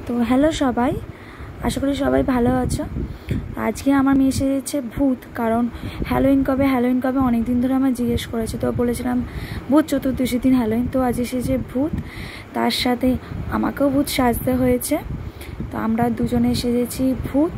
তো হ্যালো সবাই, আশা করি সবাই ভালো আছো। আজকে আমার মেয়ে এসেছে ভূত, কারণ হ্যালোইন কবে অনেক দিন ধরে আমার জিজ্ঞেস করেছে। তো বলেছিলাম ভূত চতুর্দশীর দিন হ্যালোইন, তো আজ এসেছে ভূত, তার সাথে আমাকেও ভূত সাজতে হয়েছে। তো আমরা দুজনে এসেছি ভূত।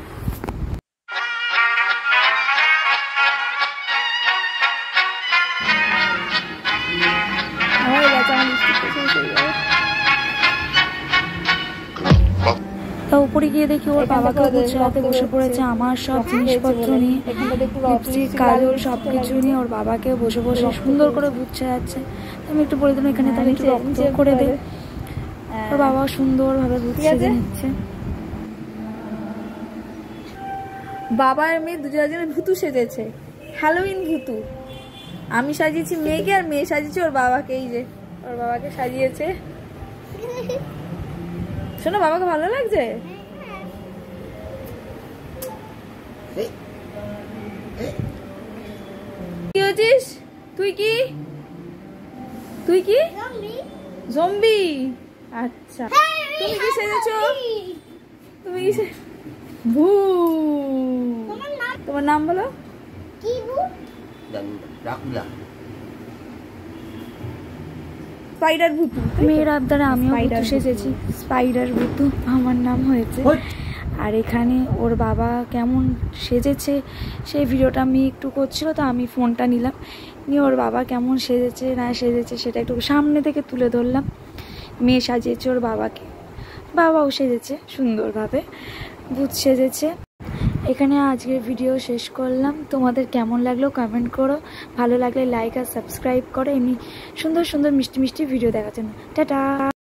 তা উপরে গিয়ে দেখি ওর বাবাকে গুছাতে বসে পড়েছে আমার সব জিনিসপত্র নিয়ে, লিপস্টিক কাজল সব কিছু নিয়ে ওর বাবাকে বসে বসে সুন্দর করে বুঝছে যাচ্ছে। আমি একটু বলে দিলাম এখানে তাহলে একটু রক্ত করে দে। ওর বাবা সুন্দরভাবে বুঝছে নিচ্ছে। বাবা আর মেয়ে দুজনে ভুতু সেজেছে, হ্যালোইন ভুতু। আমি সাজিয়েছি মেয়েকে আর মেয়ে সাজিয়েছে ওর বাবাকে। এই যে ওর বাবাকে সাজিয়েছে। শোনো, বাবাকে ভালো লাগছে? কি হচ্ছিস তুই? তুই কি জম্বি? আচ্ছা, তুমি কি সেজেছো? তুমি কি তোমার নাম বলো? স্পাইডার ভুতু। মেয়ের আবদারে আমিও ভুতু সেজেছি, স্পাইডার ভুতু আমার নাম হয়েছে। আর এখানে ওর বাবা কেমন সেজেছে সেই ভিডিওটা আমি একটু করছিল, তো আমি ফোনটা নিলাম, নিয়ে ওর বাবা কেমন সেজেছে না সেজেছে সেটা একটু সামনে থেকে তুলে ধরলাম। মেয়ে সাজিয়েছে ওর বাবাকে, বাবাও সেজেছে সুন্দরভাবে, ভূত সেজেছে। এখানে আজকের ভিডিও শেষ করলাম। তোমাদের কেমন লাগলো কমেন্ট করো, ভালো লাগলে লাইক আর সাবস্ক্রাইব করো। এমনি সুন্দর সুন্দর মিষ্টি মিষ্টি ভিডিও দেখার জন্য। টাটা।